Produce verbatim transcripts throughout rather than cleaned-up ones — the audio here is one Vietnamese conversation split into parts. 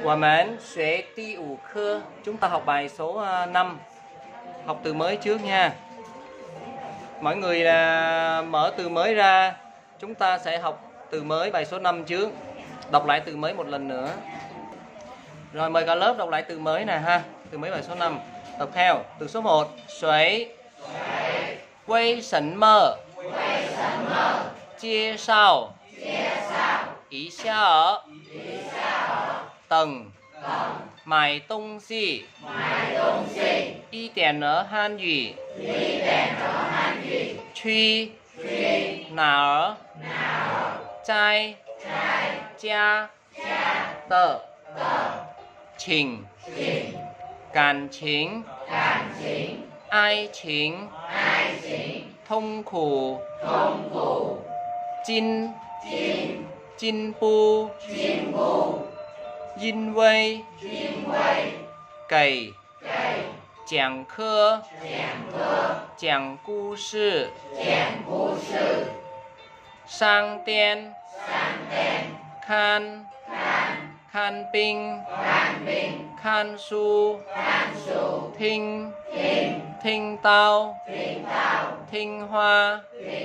我们学第五课. Chúng ta học bài số năm. Học từ mới trước nha. Mọi người là mở từ mới ra. Chúng ta sẽ học từ mới bài số năm trước. Đọc lại từ mới một lần nữa. Rồi mời cả lớp đọc lại từ mới nè ha. Từ mới bài số năm. Đọc theo. Từ số một. Suối. Vì sẵn mơ. Chia sao. Ý xa ở. Tầng.买东西. 一点儿汉语. 去. 哪儿? 在家的情 感情 爱情 痛苦 进 进步 因为 给 讲课 讲故事 商店 看 看病 看书 听 听到 听话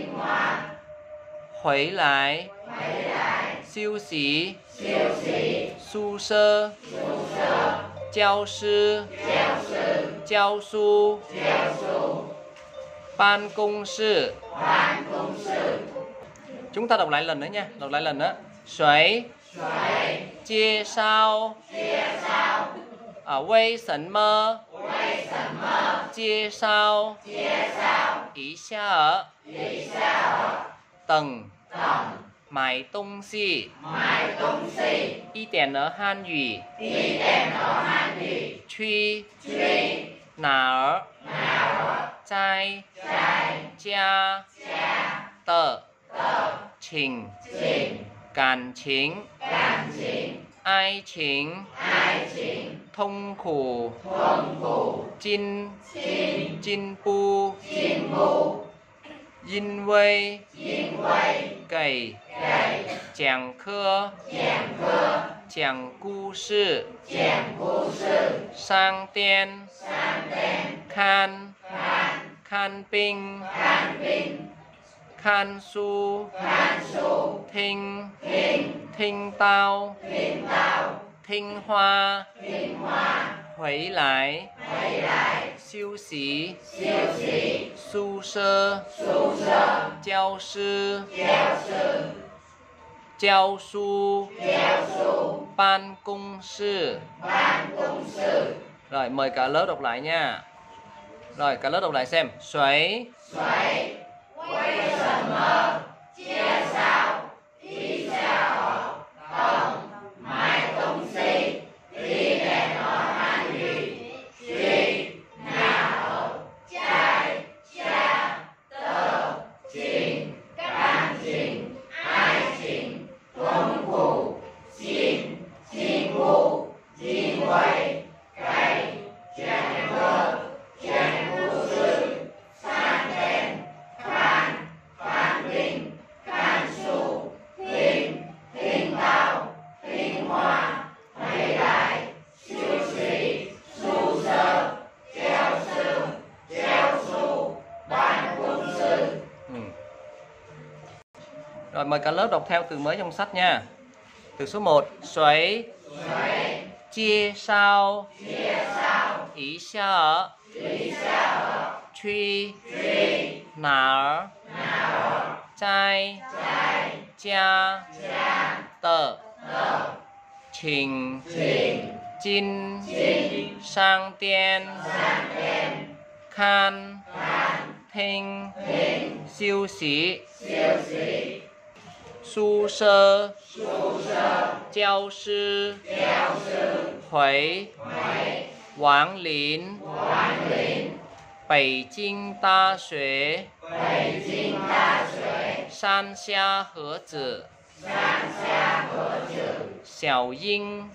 回来 休息 宿舍 教室 教书 ban công sự. Chúng ta đọc lại lần nữa nha. Đọc lại lần nữa. Suối. Chia sao. À, vì sẵn mơ. Chia sao. Ý xa ở. Tầng. 买东西 一点儿汉语 去 哪儿 在家的情 感情 爱情 痛苦 进 进步 因为 给 讲课 讲故事 商店 看 看病 看书 听 听到 听话 回来 休息 宿舍 教室 教书 ban công sự. Rồi mời cả lớp đọc lại nha. Rồi cả lớp đọc lại xem. Suối. Rồi mời cả lớp đọc theo từ mới trong sách nha. Từ số một. Suối. Chia sao. Ý xa ở. Truy. Nào. Trai. Cha. Tờ. Trình. Jin. Sang tiên. Khan. Thinh. Siêu sĩ. Su sơ. Giáo sư. Huế. Wang Lin. Bắc Kinh Đại học. San Xia He Zi. Xiao Ying.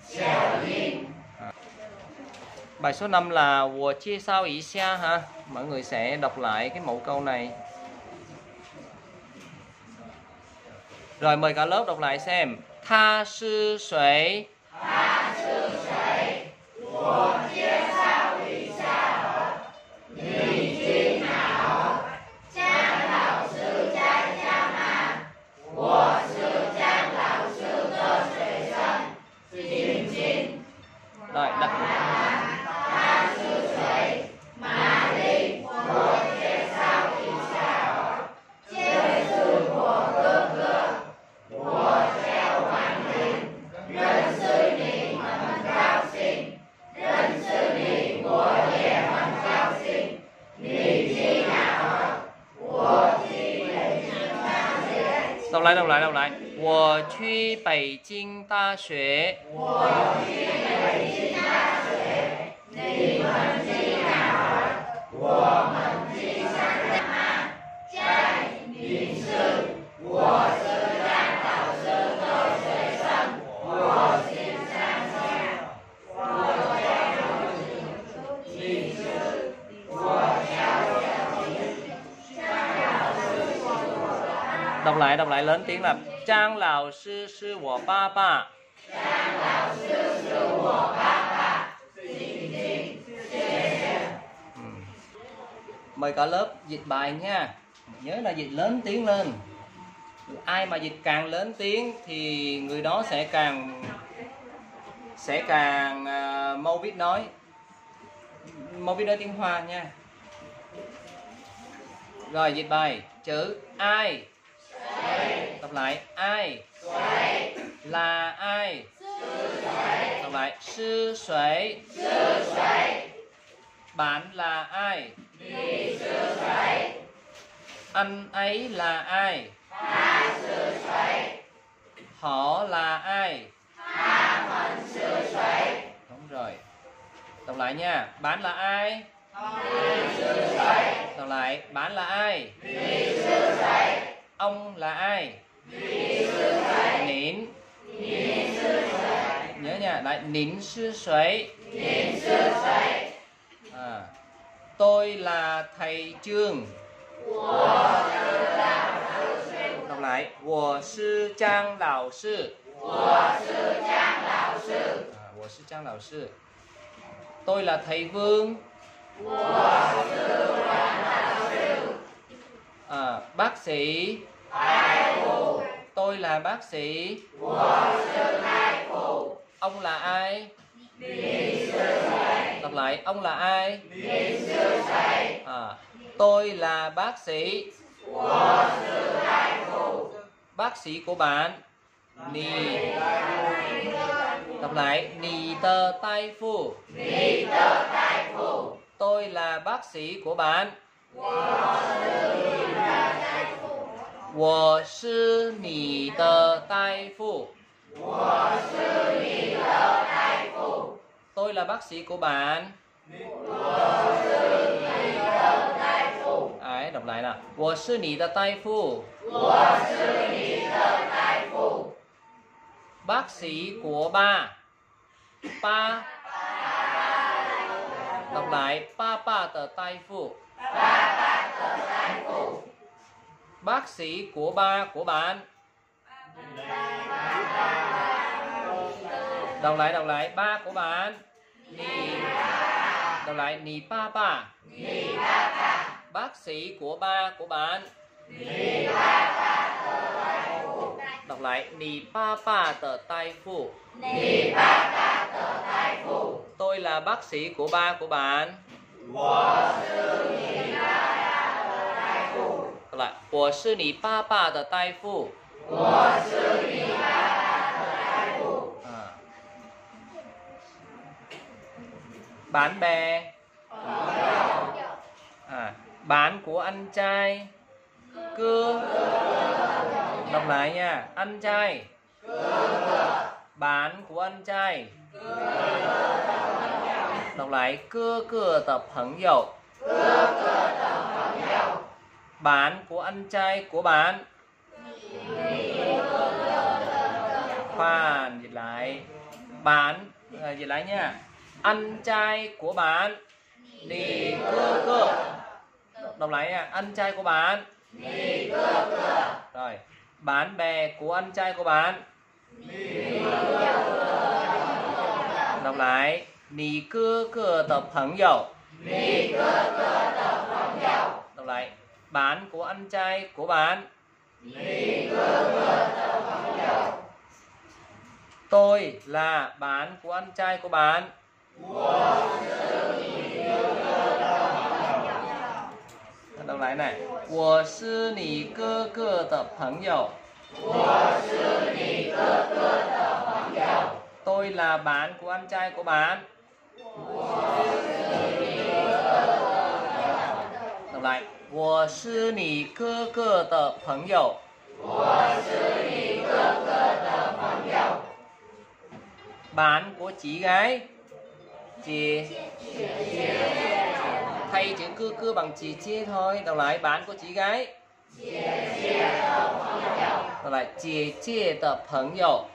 Bài số năm là Wo chia sao ý xa ha. Mọi người sẽ đọc lại cái mẫu câu này. Rồi mời cả lớp đọc lại xem. Tha sư suy. Rồi, đặt đọc lại, đọc lại, đọc lại. 我去北京大学。我去北京大学。你们去哪儿？我们去上大吗？在你是，我是张老师的学生。我是上下。我叫你是，我叫đọc lại, đọc lại lớn tiếng là Trang lão sư sư của ba ba. Trang lão sư sư của ba ba. Mời cả lớp dịch bài nha. Nhớ là dịch lớn tiếng lên. Ai mà dịch càng lớn tiếng thì người đó sẽ càng sẽ càng uh, mau biết nói. Mau biết nói tiếng Hoa nha. Rồi dịch bài. Chữ ai. Đọc lại ai. Là ai. Đọc lại sư suy. Bạn là ai. Anh ấy là ai. Họ là ai. Đúng rồi. Đọc lại nha. Bạn là ai. Đọc lại. Bạn là ai. Ông là ai. Nín. Nhớ nha. Lại nín sư suy. À. Tôi là thầy Trương. Đọc lại. 我是张老师. À, 我是张老师. Tôi là thầy Vương. À, bác sĩ. Tôi là bác sĩ. Ông là ai. Đọc lại. Ông là ai. À, tôi là bác sĩ. Bác sĩ của bạn. Nì. Đọc lại. Nì tờ tai phu. Tôi là bác sĩ của bạn. 我是你的大夫. Tôi là bác sĩ của bạn. Đấy, đọc lại nào. 我是你的大夫. Bác sĩ của ba. Ba. Đọc lại. Ba ba的大夫. Bác sĩ của ba của bạn. Đọc lại, đọc lại. Ba của bạn. Nì. Đọc lại. Nì ba ba. Bác sĩ của ba của bạn. Đọc lại. Nì ba ba tờ tai phu. Tôi là bác sĩ của ba của bạn. Đọc lại. 我是你爸爸的大夫. À. Bạn bè. À, bạn của anh trai. Cưa. Đọc lại nha. Anh trai. Bạn của anh trai. Đọc lại. Cưa cưa tập朋友. Bạn của anh trai của bạn. Khoan, dịch lại. Bạn, à, dịch lại nha. Anh trai của bạn. Nì cơ cơ. Đọc lại nha. Anh trai của bạn. Nì cơ cơ. Rồi. Bạn bè của anh trai của bạn. Nì cơ cơ. Đọc lại. Nì cơ cơ de朋友. Nì cơ cơ de朋友. Đọc lại. Bạn của anh trai của bạn. Nì cơ cơ de朋友. Tôi là bạn của anh trai của bạn. Đọc lại này. 我是你哥哥的朋友. 我是你哥哥的朋友. Tôi là bạn của anh trai của bạn. Đọc lại. 我是你哥哥的朋友. 我是你哥哥的朋友. Bạn của chị gái. Chị. Thay chữ cưa cưa bằng chị chia thôi. Đọc lại. Bạn của chị gái. Đọc lại. Chị chia de 朋友.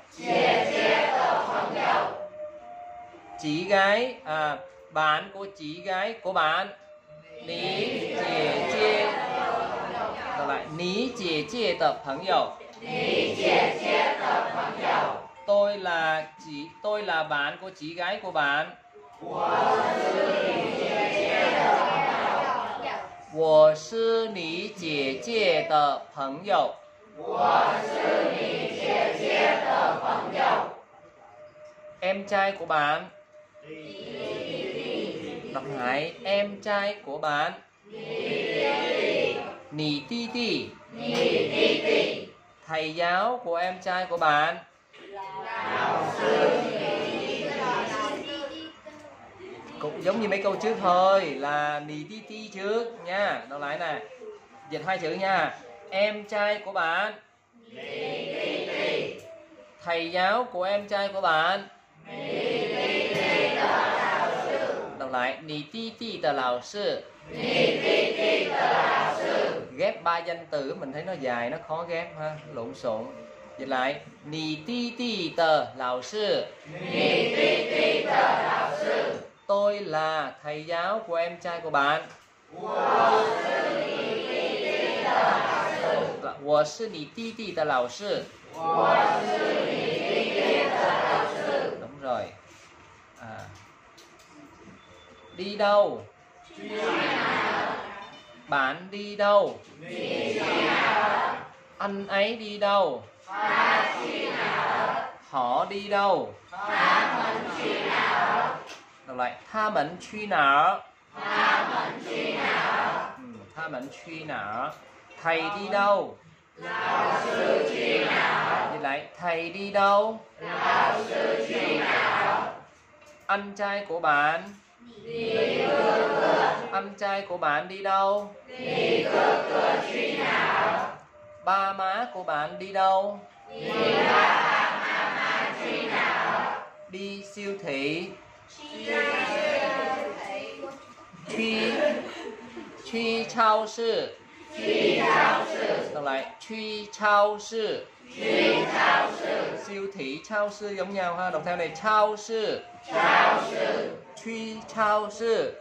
Chị gái. À, bạn của chị gái của bạn. Ní chị chia. Đọc lại. Ní chị chia de 朋友. Tôi là chị tôi là bạn của chị gái của bạn. 我是你姐姐的朋友. 我是你姐姐的朋友. Em trai của bạn. Đọc lại. Em trai của bạn. Nì ti ti. Thầy giáo của em trai của bạn. Cũng giống như mấy câu trước thôi, là nì ti ti trước nha. Đọc lại nè. Dịch hai chữ nha. Em trai của bạn. Thầy giáo của em trai của bạn. Đọc lại. Nì ti ti de lão sư. Ghép ba danh từ mình thấy nó dài, nó khó ghép ha, lộn xộn. Dịch lại. Nì ti ti de lão sư. Tôi là thầy giáo của em trai của bạn. 我是你弟弟的老师. Đúng rồi. À. Đi đâu? Bạn đi đâu? Anh ấy đi đâu? Họ đi đâu? Đọc lại. Tha mẫn truy nở. Tha mẫn truy nở. Thầy đi đâu? Dịch lại. Thầy đi đâu? Anh trai của bạn. Anh trai của bạn đi đâu? Ba má của bạn đi đâu? Đi siêu thị. Truy truy超市. Đọc lại. Truy超市. Siêu thị超市giống nhau ha. Đọc theo này.超市. Truy超市.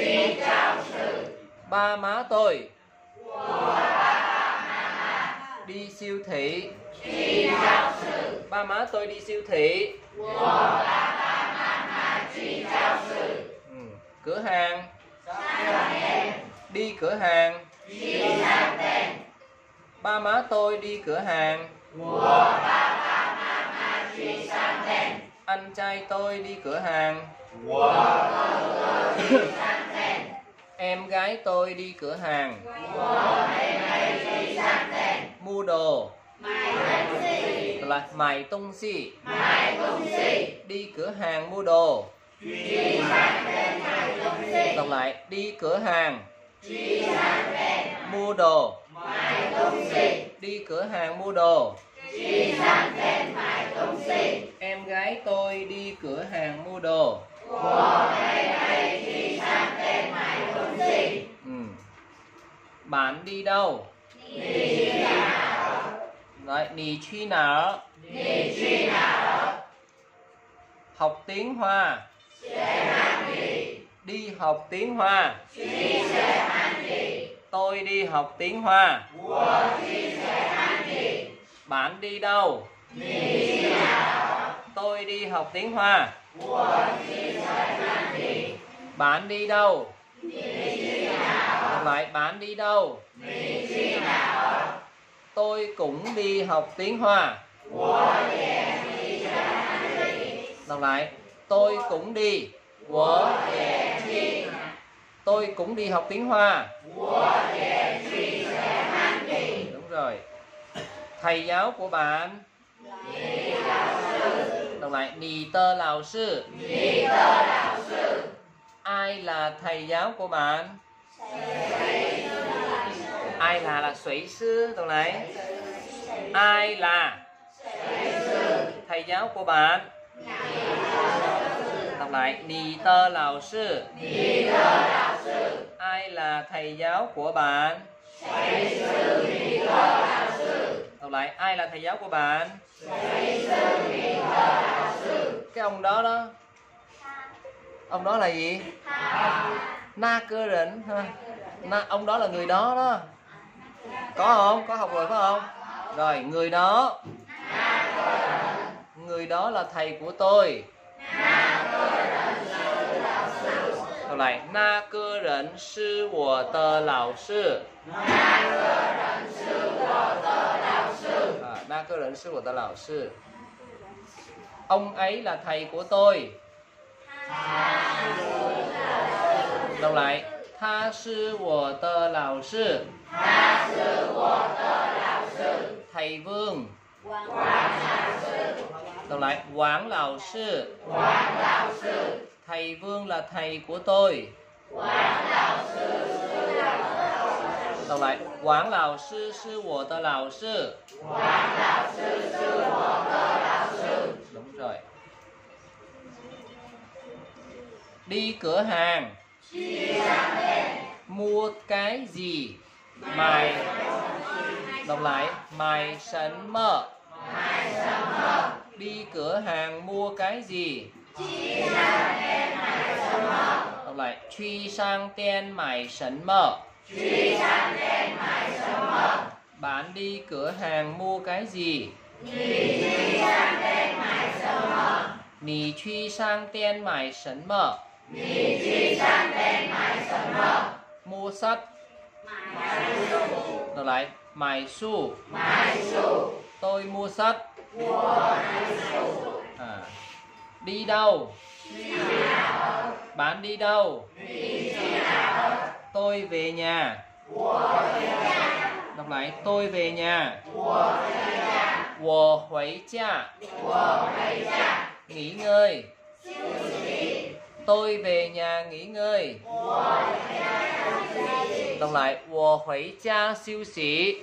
Ba má tôi. Đi siêu thị. Ba má tôi đi siêu thị. Ừ. Cửa hàng. Đi cửa hàng. Ba má tôi đi cửa hàng. Anh trai tôi đi cửa hàng. Em gái tôi đi cửa hàng. Mua đồ. Là mày tung xì. Đi cửa hàng mua đồ. Đọc lại. Đi cửa hàng mua đồ. Đi cửa hàng mua đồ. Em gái tôi đi cửa hàng mua đồ. Ừ. Bạn đi đâu? Rồi, nì truy nở. Học tiếng Hoa. Đi học tiếng Hoa. Tôi đi học tiếng Hoa. Bạn đi đâu? Tôi đi học tiếng Hoa. Bạn đi đâu? Đọc lại, bạn đi đâu? Tôi cũng đi học tiếng Hoa. Đọc lại, tôi cũng đi. Tôi cũng đi học tiếng Hoa. Đúng rồi. Thầy giáo của bạn. Đọc lại, nì tơ lão sư. Ai là thầy giáo của bạn? Ai là là suy sư. Đọc lại, ai là thầy giáo của bạn? Đọc lại, nì tơ lão sư. Ai là thầy giáo của bạn? Đọc lại, ai là thầy giáo của bạn? Cái ông đó đó, ông đó là gì? Na cơ rỉnh ha. Na, ông đó là người đó đó. Có không? Có học rồi phải không? Rồi, người đó. Người đó là thầy của tôi. Đọc lại, na cơ rỉnh sư wo de lão sư. À, na cơ rỉnh sư wo de lão sư. Ông ấy là thầy của tôi. Đọc lại, tha sư wo de lão sư. Thầy Vương. Đọc lại, Quảng lão sư. Thầy Vương là thầy của tôi. Đọc lại, Quảng lão sư sư wo de lão sư. Đúng rồi. Đi cửa hàng. Mua cái gì? Mày. Đọc lại, mày sấn mơ. Đi cửa hàng mua cái gì? Đọc lại, truy sang店mày sấn mơ. Bạn đi cửa hàng mua cái gì? Nì truy sang店mày sấn mơ. Mua sách. Đọc lại, mày su. Tôi mua sách. À. Đi đâu? Bạn đi đâu? Tôi về nhà. Đọc lại, tôi về nhà. Wo huấy cha. Nghỉ ngơi. Tôi về nhà nghỉ ngơi. Đọc lại, wo huấy cha siêu sĩ.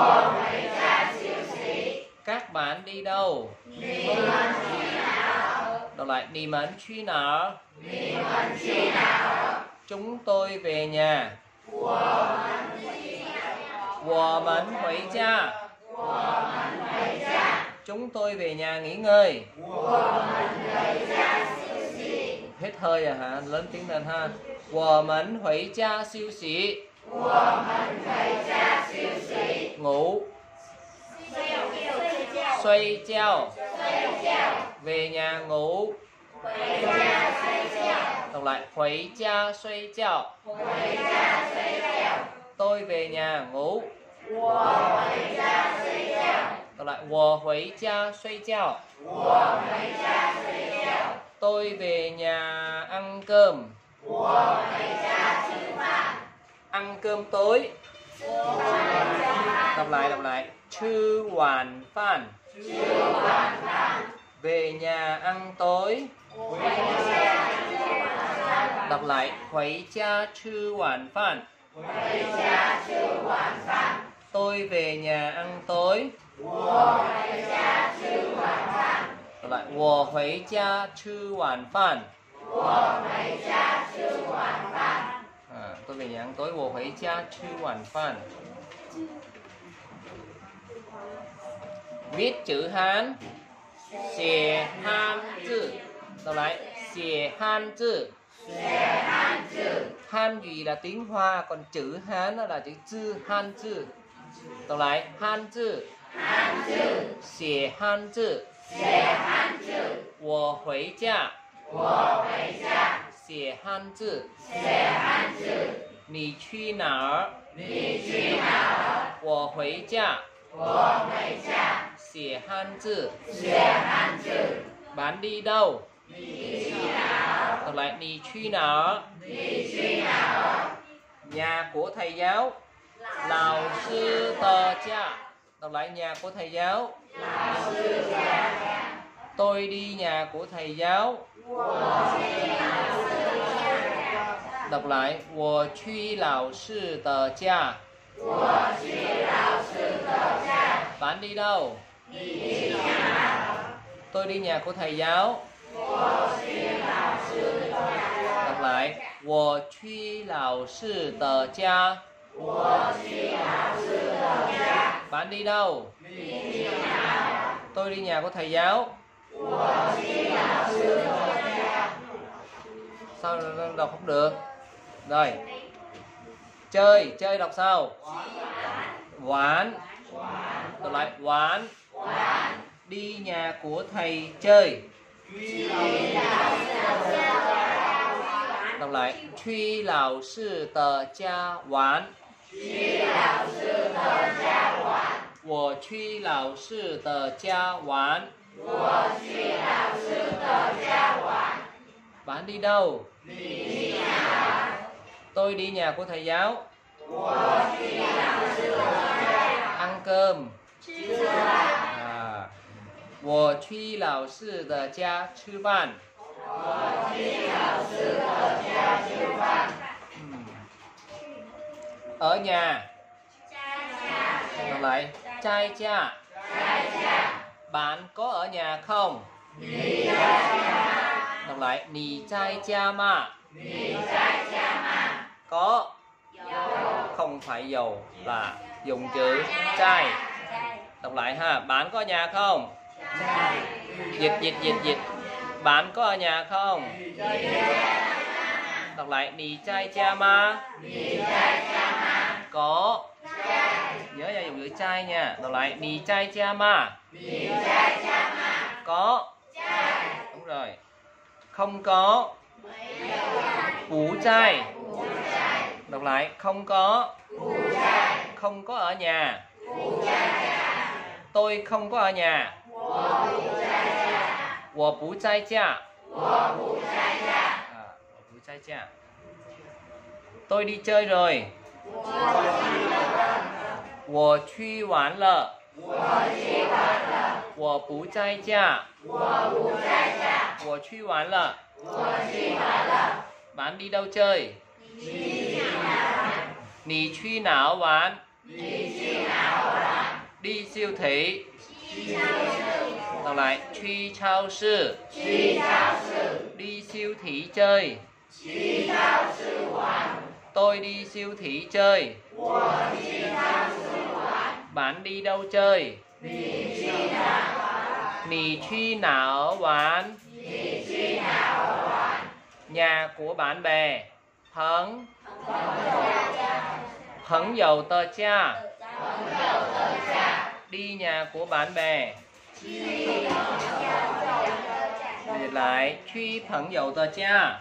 Các bạn đi đâu? Đọc lại, nì mẫn truy nào. Chúng tôi về nhà. Wo mẫn huấy cha. Chúng tôi về nhà nghỉ ngơi. Hết hơi à hả? Lớn tiếng lên ha. Wo mẫn huấy cha siêu sĩ. Ngủ. Xoay treo. Về nhà ngủ. Đọc lại, huấy cha xoay treo. Tôi về nhà ngủ. Đọc lại, wo huấy cha xoay treo. Tôi về nhà ăn cơm. Ăn cơm tối. Đọc lại, đọc lại, chư hoàn phan. Về nhà ăn tối. Đọc lại, huấy cha chư hoàn phan. Tôi về nhà ăn tối. Đọc lại, wo huấy cha chư hoàn phan. À, tôi về nhà ăn tối. Wo huấy cha chư hoàn phan. Viết chữ Hán. Xie Han chữ. Đọc lại, xie Han chữ. Han gì là tiếng Hoa, còn chữ Hán là chữ chữ Han chữ. Đọc lại, Han chữ. Xie Han chữ. Wo 我回家， 我回家， 写汉字， 写汉字。 你去哪儿？ 你去哪儿？ 我回家， 我回家， 写汉字， 写汉字。 Bạn đi đâu? Đi nào? Đọc lại, Nì truy nào? Đi nào? Nhà của thầy giáo. Lão sư tờ cha. Đọc lại, nhà của thầy giáo. Lão sư cha. Tôi đi nhà của thầy giáo. Đọc lại, 我去老师的家. Bạn đi đâu? Đi nào? Tôi đi nhà của thầy giáo. Đọc lại, 我去老师的家. Bạn đi đâu? Tôi đi nhà của thầy giáo. Sao đọc không được? Rồi. Chơi, chơi đọc sao? Quán. Đọc lại, quán. Đi nhà của thầy chơi. Đọc lại, truy lão sư tờ cha quán. 我去老师的家玩. Bạn đi đâu? Tôi đi nhà của thầy giáo. Ăn cơm. À. 我去老师的家吃饭. Ở nhà. Đọc lại, trai cha. Bạn có ở nhà không? Đọc lại, nì trai cha ma. Có. Không phải dầu, là dùng chữ trai. Đọc lại ha, bạn có ở nhà không? Dịch dịch dịch dịch. Bạn có ở nhà không? Đọc lại, nì trai cha ma. Có. Nhớ ra dùng chữ trai nha. Đọc lại, nì trai cha ma. Có. Đúng rồi. Không có. Vũ trai. Đọc lại, không có. Không có ở nhà. Tôi không có ở nhà. 我不在家. À, 我不在家. Tôi đi chơi rồi. 我去玩了. 我不在家. 我去玩了. Bạn đi đâu chơi? 你去哪玩? Đi siêu thị. Đọc lại, truy超市. Đi siêu thị chơi. Tôi đi siêu thị chơi. Bạn đi đâu chơi? Nì truy nào玩? Nhà của bạn bè. Phấn. Phấn dầu tờ cha. Đi nhà của bạn bè. Dịch lại, truy phấn dầu tờ cha.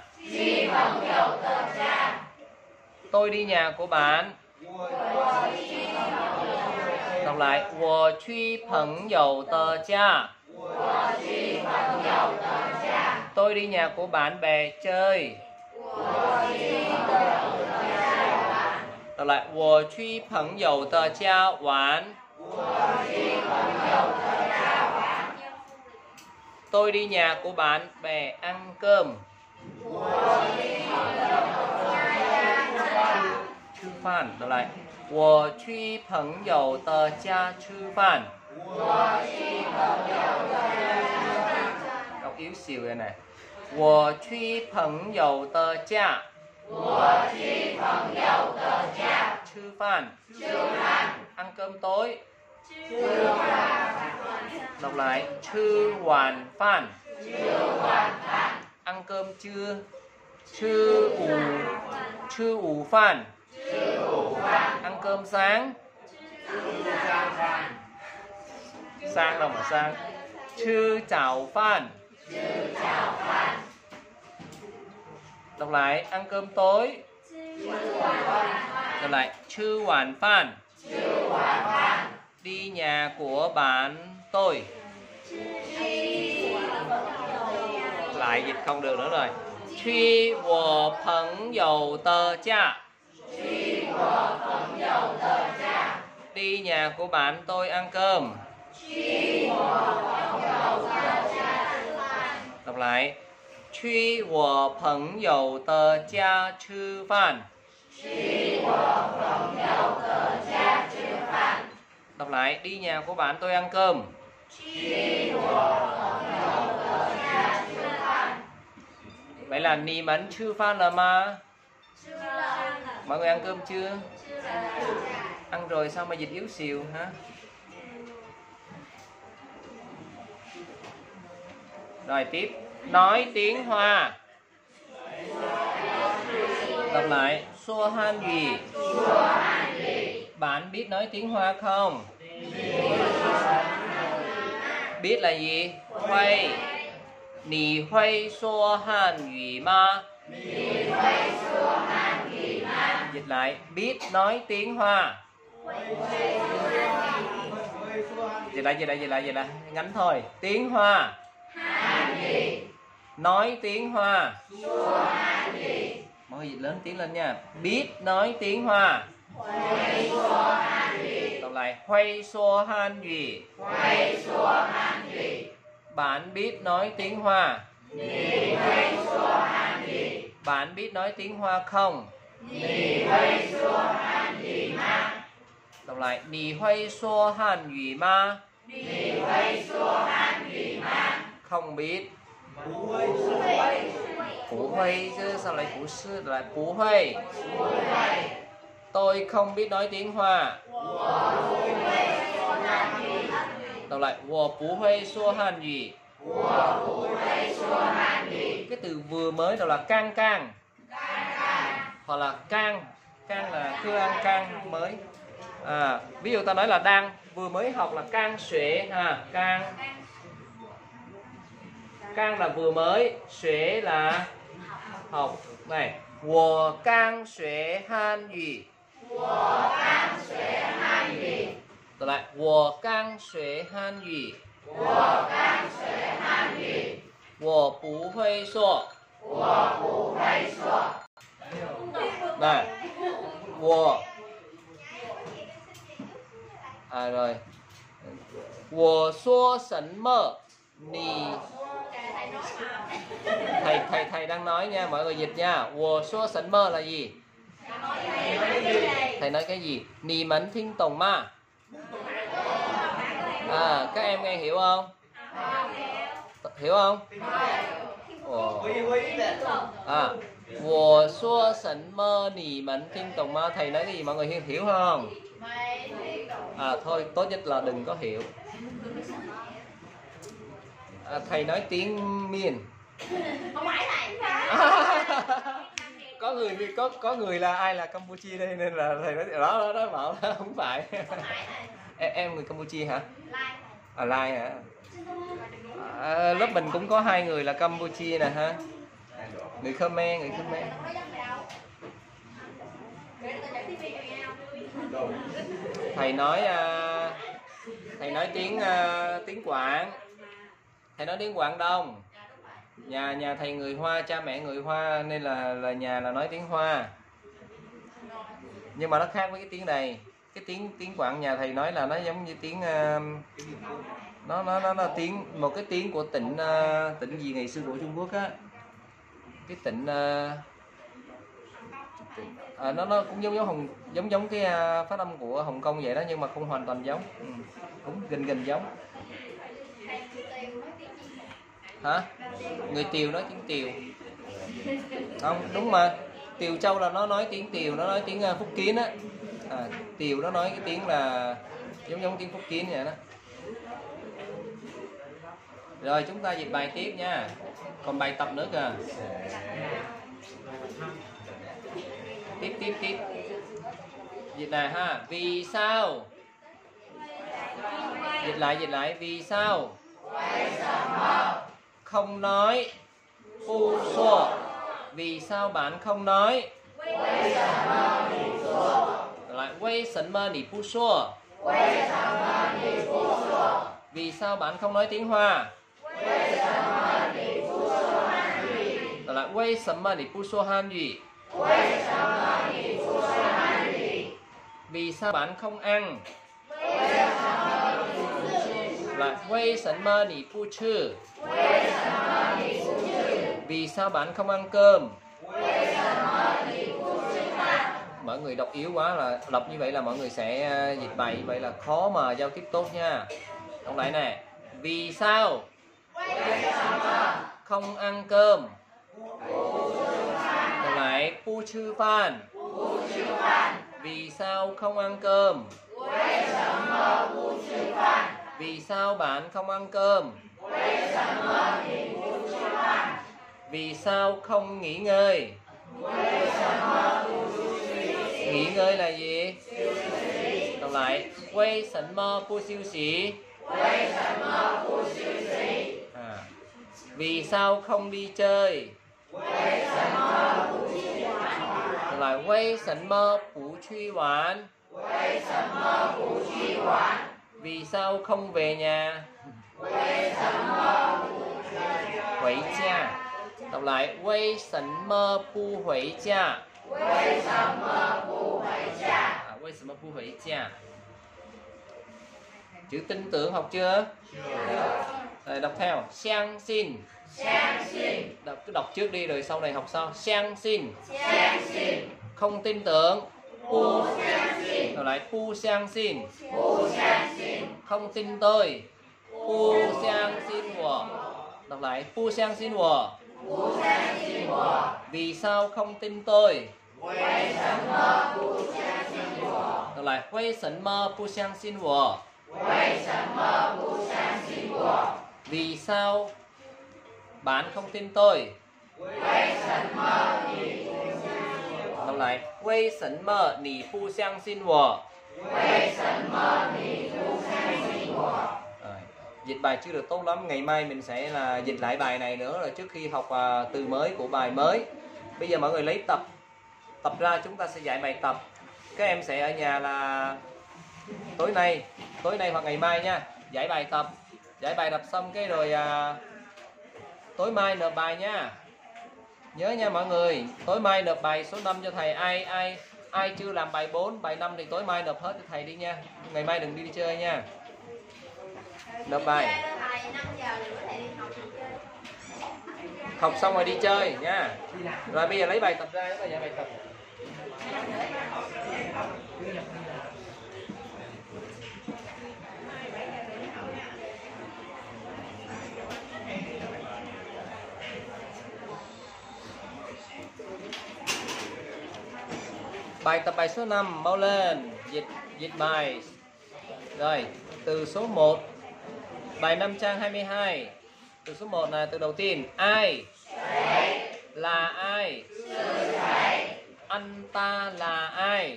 Tôi đi nhà của bạn. Đọc lại, 我去朋友的家. Tôi đi nhà của bạn bè chơi. Đọc lại, 我去朋友的家玩. Tôi đi nhà của bạn bè ăn cơm. Chư phan. Đọc lại, 我去朋友的家吃饭. Đọc yếu xìu đây này. 我去朋友的家. 吃饭. Ăn cơm tối. Đọc lại, chư hoàn phan. Ăn cơm trưa. Chư ủ. Chư ủ phan. Ăn cơm sáng. Sang đâu mà sang. Chư chào phan. Đọc lại, ăn cơm tối. Đọc lại, chư hoàn phan. Đi nhà của bạn tôi. Lại dịch không được nữa rồi. Truy wo phận dầu tờ cha. Đi nhà của bạn tôi ăn cơm. Đọc lại. Truy wo phận dầu tờ cha chư phan. Đọc lại, đi nhà của bạn tôi ăn cơm. Vậy là nì mẫn chư phan là mà. Mọi người ăn cơm chưa? Ăn rồi sao mà dịch yếu xìu hả? Rồi tiếp. Nói tiếng Hoa. Đọc lại. Xua han gì? Bạn biết nói tiếng Hoa không? Biết là gì? Huây. Nì huây xua han yu ma? Dịch lại. Biết nói tiếng Hoa. Dịch lại, dịch lại, dịch lại, dịch lại. Ngắn thôi. Tiếng Hoa. Nói tiếng Hoa. Mọi người dịch lớn tiếng lên nha. Biết nói tiếng Hoa. Đọc lại. Huây xua han yu. Bạn biết nói tiếng Hoa. Bạn biết nói tiếng Hoa không? Đọc lại. Nì huây xua han yu ma? Không biết. Bú huây chứ sao lại bú sư lại bú huây? Tôi không biết nói tiếng Hoa. Đọc lại. Wo bú huây xua han yu. Cái từ vừa mới đó là cang cang. Hoặc là cang. Cang là cứ ăn cang mới. À, ví dụ ta nói là đang vừa mới học là cang xuế ha, cang. Cang là vừa mới, xuế là học. Này, wo cang xuế han yu. Tôi lại, wo cang xuế han yu. Wo bú huây xua. Này, wo. À rồi. Wo xua sẩn mơ. Nì. Thầy, thầy, thầy đang nói nha, mọi người dịch nha. Wo xua sẩn mơ là gì? Thầy nói cái gì? Nì mẫn thinh tòng ma. À, các em nghe hiểu không? Hiểu không? Ồ. À, wo xua sẩn mơ nì mẫn thinh tòng ma. Thầy nói cái gì mọi người hiểu, hiểu không? À thôi, tốt nhất là đừng có hiểu. À, thầy nói tiếng miền. Không phải thầy. Có người có có người là ai là Campuchia đây nên là thầy nói đó đó đó bảo đó, không phải. em, em người Campuchia hả? À Lai hả? À, lớp mình cũng có hai người là Campuchia nè ha. Người Khmer, người Khmer. Thầy nói uh, thầy nói tiếng uh, tiếng Quảng. Thầy nói tiếng Quảng Đông. Nhà nhà thầy người Hoa, cha mẹ người Hoa nên là là nhà là nói tiếng Hoa. Nhưng mà nó khác với cái tiếng này. Cái tiếng tiếng Quảng nhà thầy nói là nó giống như tiếng uh, nó nó nó là tiếng một cái tiếng của tỉnh uh, tỉnh gì ngày xưa của Trung Quốc á. Cái tỉnh uh, à, nó nó cũng giống giống Hồng giống giống cái uh, phát âm của Hồng Kông vậy đó, nhưng mà không hoàn toàn giống. Ừ. Cũng gần gần giống. Hả? Người Tiều nói tiếng Tiều. Không, đúng mà. Tiều Châu là nó nói tiếng Tiều, nó nói tiếng uh, Phúc Kiến á. À, Tiều nó nói cái tiếng là giống giống tiếng Phúc Kiến vậy đó. Rồi chúng ta dịch bài tiếp nha. Còn bài tập nữa kìa. Tiếp tiếp tiếp. Dịch này ha. Vì sao? Dịch lại dịch lại. Vì sao? không nói? Pu shuo. Vì sao bạn không nói? Lại Wei shen me ni pu shuo? Vì sao bạn không nói tiếng Hoa? Lại Wei shen me ni pu shuo Han yu? Vì sao bạn không ăn? Lại Wei shen me ni pu chư? Vì sao bạn không ăn cơm? Mọi người đọc yếu quá, là đọc như vậy là mọi người sẽ dịch bài, vậy là khó mà giao tiếp tốt nha. Đọc lại nè. Vì sao không ăn cơm? Đọc lại. Pu chư fan. Vì sao không ăn cơm? Vì sao bạn không ăn cơm? Vì sao không nghỉ ngơi? Nghỉ ngơi là gì? Đọc lại. Wei shen me pu xiu xỉ? À. Vì sao không đi chơi? Đọc lại. Wei shen me pu truy quản? Vì sao không về nhà? Huỷ gia. Đọc lại. Wei shen me pu huỷ gia? À, Wei shen me pu huỷ gia? Chữ tin tưởng học chưa? Rồi đọc theo. Xiang xin. Đọc, cứ đọc trước đi rồi sau này học sau. Xiang xin. Không tin tưởng. Đọc lại. Pu xiang xin. Không tin tôi. Pu xiang xin wo. Đọc lại. Pu xiang xin wo. Vì sao không tin tôi? Đọc lại. Wei shen me pu xiang xin wo? Vì sao bạn không tin tôi? Đọc lại. Wei shen me ni pu xiang xin wo? Rồi. Dịch bài chưa được tốt lắm, ngày mai mình sẽ là dịch lại bài này nữa rồi trước khi học uh, từ mới của bài mới. Bây giờ mọi người lấy tập tập ra, chúng ta sẽ dạy bài tập. Các em sẽ ở nhà là tối nay tối nay hoặc ngày mai nha, giải bài tập giải bài tập xong cái rồi à, tối mai nộp bài nha. Nhớ nha mọi người, tối mai nộp bài số năm cho thầy. Ai ai ai chưa làm bài bốn, bài năm thì tối mai nộp hết cho thầy đi nha. Ngày mai đừng đi, đi chơi nha. Nộp bài. Học xong rồi đi chơi nha. Rồi bây giờ lấy bài tập ra, chúng ta giải bài tập. Bài tập bài số năm, mau lên, dịch dịch bài. Rồi, từ số một, bài năm trang hai mươi hai. Từ số một là từ đầu tiên. Ai? Là ai? Anh ta là ai?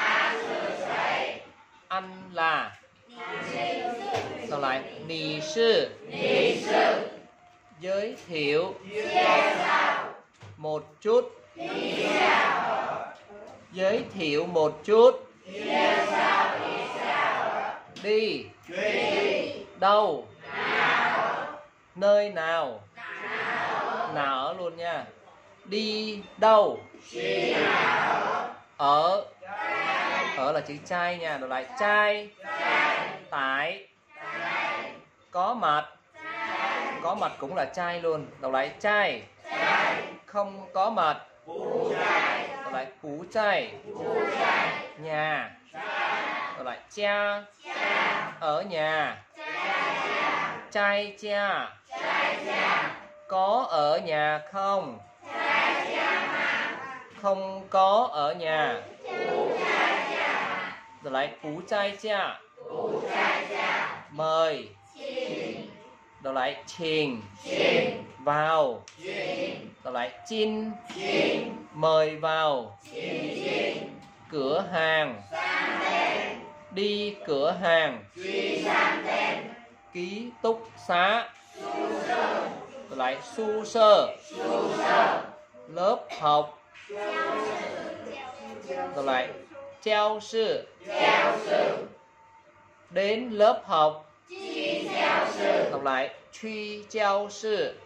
Anh là. Sau lại. Nì sư. Giới thiệu. Một chút. Giới thiệu một chút. Đi. Đâu? Nơi nào? Nào ở luôn nha. Đi đâu? Ở. Ở là chữ trai nha. Đọc lại. Trai. Tại. Có mặt. Có mặt cũng là trai luôn. Đọc lại. Trai. Không có mặt. Đọc lại. Phú trai. Nhà. Đọc lại. Cha. Ở nhà. Trai cha. Có ở nhà không? Không có ở nhà. Rồi lại. Phú trai cha. Mời. Rồi lại. Trình. Vào. Rồi lại. Chin. Mời vào. Cửa hàng. Đi cửa hàng. Ký túc xá. Đọc lại su sơ. Lớp học. Đọc lại giáo sư. Đến lớp học. Đọc lại truy giáo sư.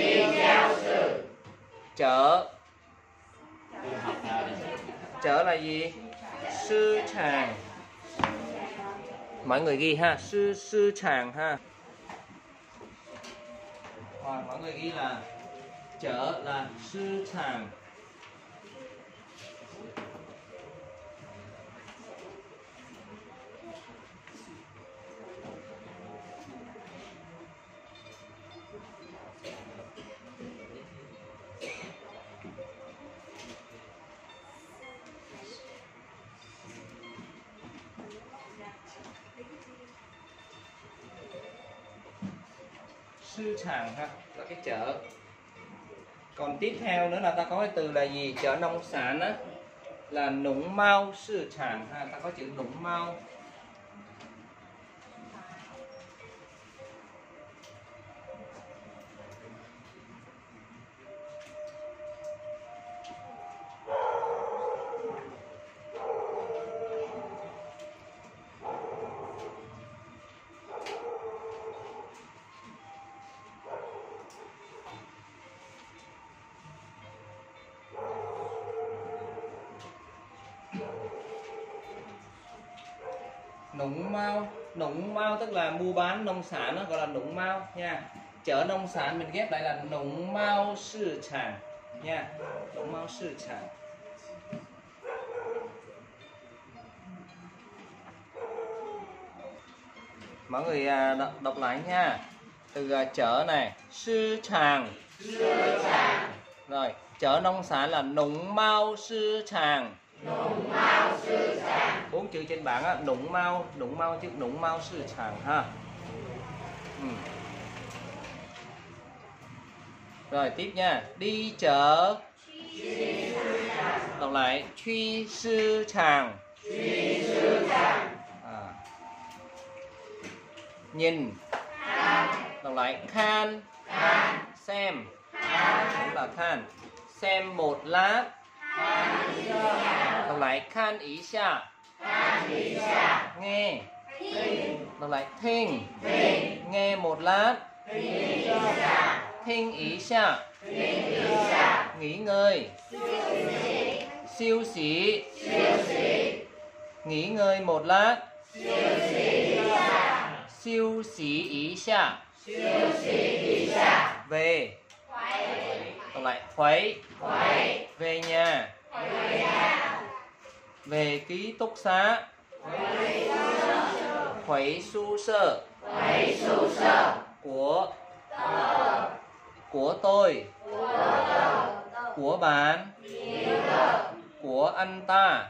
Chợ. Chợ là gì? Sư tràng. Mọi người ghi ha, sư sư tràng ha. Rồi, mọi người ghi là chợ là sư tràng. Sư tràng ha, là cái chợ. Còn tiếp theo nữa là ta có cái từ là gì? Chợ nông sản á, là nũng mau sư tràng ha, ta có chữ nũng mau. Nũng mau, nũng mau tức là mua bán nông sản, nó gọi là nũng mau nha. Chợ nông sản mình ghép lại là nũng mau sư tràng nha. Nũng mau sư tràng. Mọi người đọc, đọc lại nha. Từ chợ này, sư tràng. Rồi, chợ nông sản là nũng mau sư tràng. Nũng mau sư tràng. Bốn chữ trên bảng á, nũng mau, nũng mau chứ nũng mau sư tràng ha. Ừ. Rồi tiếp nha, đi chợ. Đọc lại truy sư tràng. Truy sư tràng. À. Nhìn. Đọc lại khan. Khan. Xem. Khan. Cũng là khan. Xem một lát. Đọc lại khan ý xa. Nghe. Đọc lại thinh. Nghe một lát. Thinh ý xa. Nghỉ ngơi. Siêu sĩ. Nghỉ ngơi một lát. Siêu sĩ ý xa. Về. Đọc lại khuấy. Về nhà. Về ký túc xá. Khuấy su sơ. Của. Của tôi. Của bạn. Của anh ta.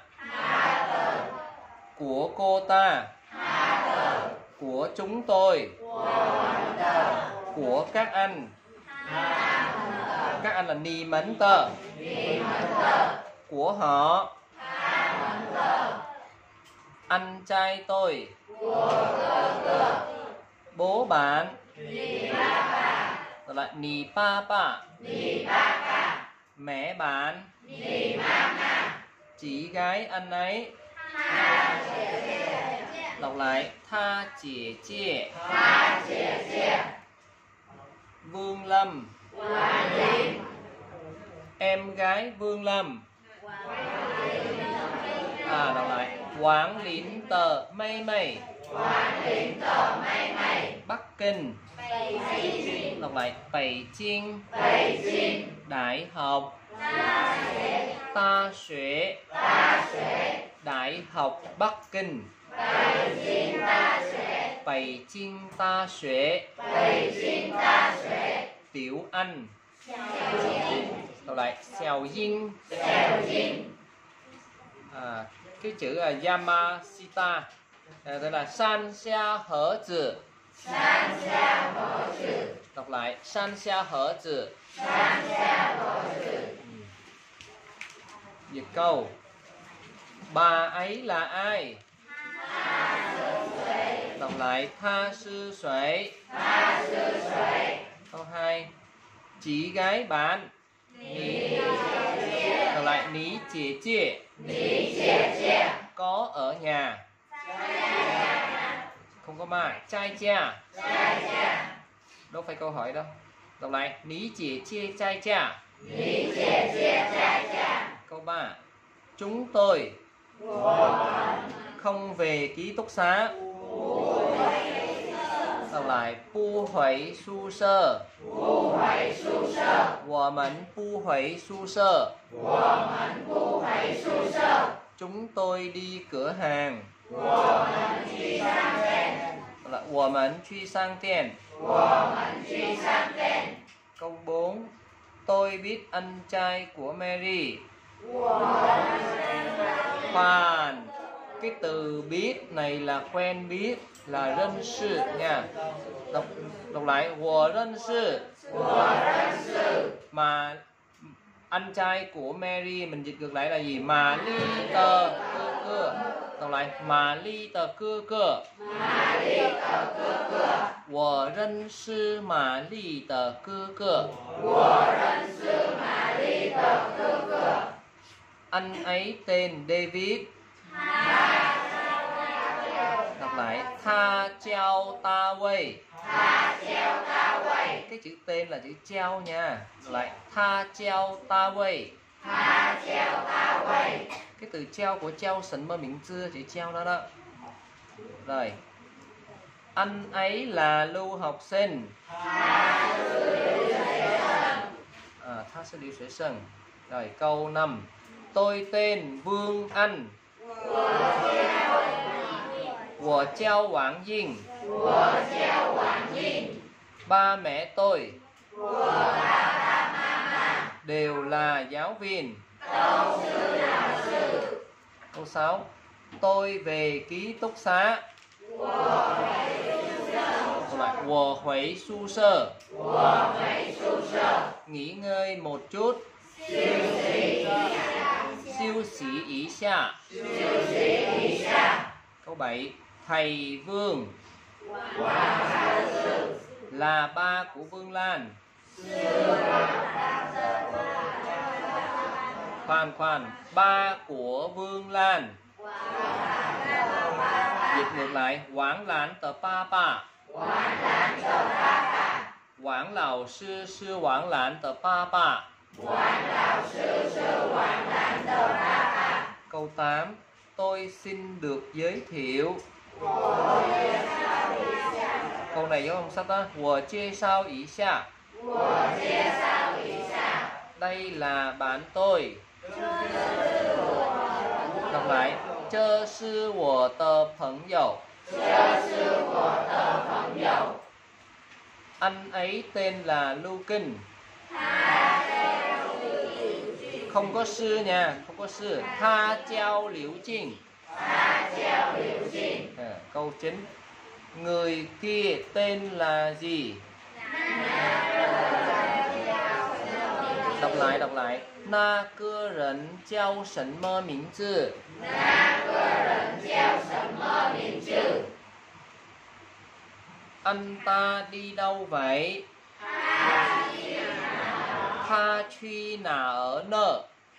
Của cô ta. Của chúng tôi. Của các anh. Các anh là ni mẫn tờ. Của họ. Anh trai tôi. Bố bạn. Đó là nì pa pa. Mẹ bạn. Chị gái anh ấy. Đọc lại tha姐姐. Vương Lâm. Em gái Vương Lâm. À, đọc lại Quảng Lín tờ mây mây. Bắc Kinh. Đọc lại Bắc Kinh. Đại học. Ta xuế. Đại học Bắc Kinh. Bắc Kinh Ta xuế. Tiểu Anh. Đọc lại Xiao Ying. À, cái chữ là Yamashita. À, đây là san xia hở tử. Đọc lại san xia hở tử. Dịch câu. Bà ấy là ai? Đọc lại tha sư suy. Câu hai. chị gái bạn. Ní đọc lại ní姐姐 có ở nhà. Không có mà trai cha. Đâu phải câu hỏi đâu. Đọc lại ní chị chia trai cha. Câu ba, chúng tôi không về ký túc xá. Đọc lại bu hủy su sơ. Wo們不回宿舍. Chúng tôi đi cửa hàng. Wo們去商店. Câu bốn, tôi biết anh trai của Mary. Khoan, cái từ biết này là quen biết, là认识nha. Đọc, đọc lại, wo认识. Mà anh trai của Mary mình dịch ngược lại là gì? Mà ly tờ cơ cơ. Đọc lại, mà ly tờ cơ cơ. Wo认识玛丽的哥哥. Anh ấy tên David. Đọc lại, tha chao ta wei. Cái chữ tên là chữ chao nha. Đọc lại, tha chao ta wei. Cái từ chao của chao sẵn mơ miệng chữ chữ chao đó đó. Rồi, anh ấy là lưu học sinh. À, tha sư lưu学生. Rồi câu năm, tôi tên Vương Anh. Wo jiao Wang Ying. Ba mẹ tôi đều là giáo viên. Câu sáu, tôi về ký túc xá. Wo hủy su sơ. Nghỉ ngơi một chút. Siêu sĩ ý xa. Câu bảy, thầy Vương là ba của Vương Lan. Khoan khoan, ba của Vương Lan. Dịch ngược lại, Quảng Lan tờ ba ba. Quảng lão sư sư Quảng Lan tờ ba ba. Câu tám, tôi xin được giới thiệu. Câu này giống không sách đó. Wo chia sao ý xa. Đây là bạn tôi. Đọc lại,這是我的朋友. Anh ấy tên là Lưu Kinh. Không có sư nha, không có sư. Tha chao Liễu Trinh. À, câu chín, người kia tên là gì? Đọc lại, đọc lại. Na cơ rẩn giao sẩn mơ名字. Anh ta đi đâu vậy? Tha truy nà ở nơ.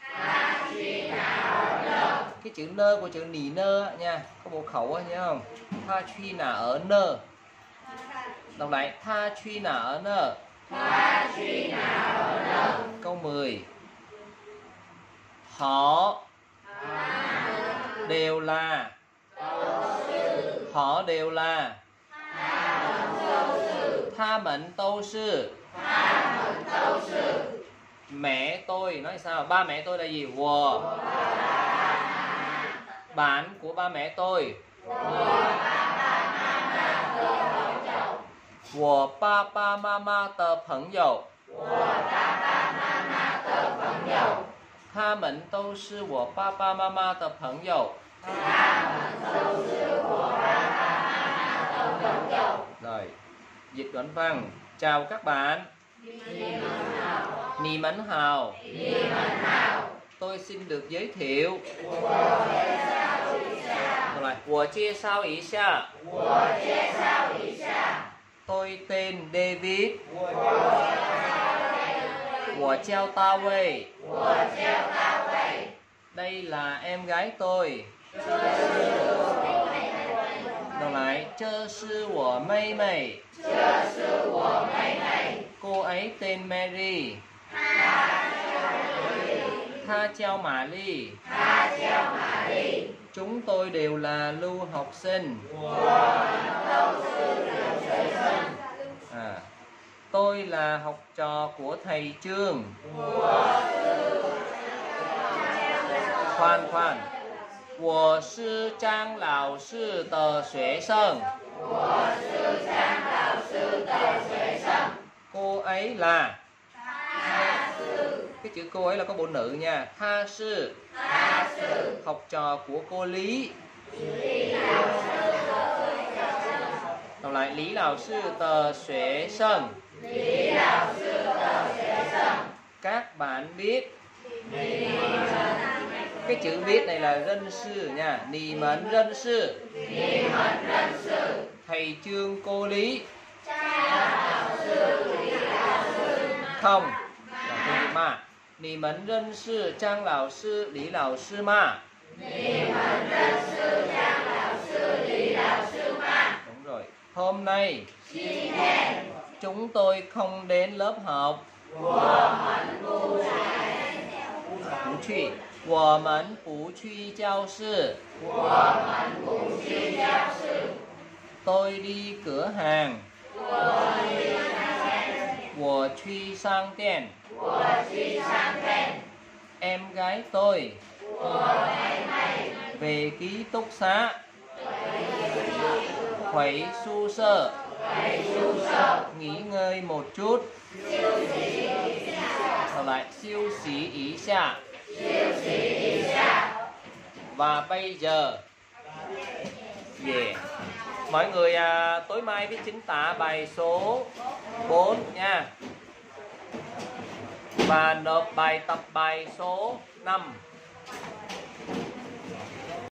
Cái chữ nơ của chữ nì nơ nha, có bộ khẩu á, nhớ không? Tha truy nà ở nơ. Đọc lại, tha truy nà ở nơ. Câu mười, họ đều là. Họ đều là. Tha mệnh tâu sư. Mẹ tôi nói sao? Ba mẹ tôi là gì? Wo. Bạn của ba mẹ tôi. Wo ba ba mama tờ phận dầu. Tha mệnh tâu sư wo ba ba mama tờ phận dầu. Rồi, dịch đoạn văn. Chào các bạn. Nì mẫn hào. Tôi xin được giới thiệu. Rồi, wo chia sao ý xa. Tôi tên David. Wo chào ta wei. Wo chào ta wei. Đây là em gái tôi. Đọc lại. Chơ sư wo mei mei. Chơ sư wo mei mei. Cô ấy tên Mary. Tha chào Mary. Tha chào Mary. Chúng tôi đều là lưu học sinh. À, tôi là học trò của thầy Trương. Khoan khoan. 我是张老师的学生. Cô ấy là. Cái chữ cô ấy là có bộ nữ nha. Tha sư. Học trò của cô Lý. Đọc lại. Lý lão sư tờ xuế sân. Các bạn biết. Cái chữ biết này là dân sư nha. Nì mẫn dân sư. Thầy Trương cô Lý. Không. Mà. Nì mẫn dân sư Trang lão sư Lý lão sư mà. Đúng rồi. Hôm nay chúng tôi không đến lớp học. 不去，我们不去教室。Tôi đi cửa hàng. 我去商店. Em gái tôi về ký túc xá. Khuấy su sơ. Nghỉ ngơi một chút. Còn lại siêu xí ý xa. Và bây giờ yeah. Mọi người à, tối mai viết chính tả bài số bốn nha. Và nộp bài tập bài số năm.